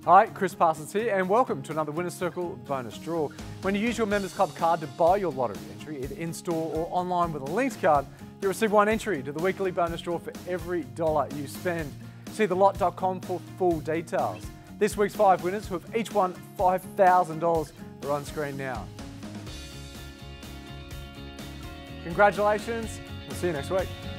Hi, Chris Parsons here, and welcome to another Winner's Circle bonus draw. When you use your Members Club card to buy your lottery entry, either in-store or online with a linked card, you receive one entry to the weekly bonus draw for every dollar you spend. See the Lott.com for full details. This week's 5 winners, who have each won $5,000, are on screen now. Congratulations, we'll see you next week.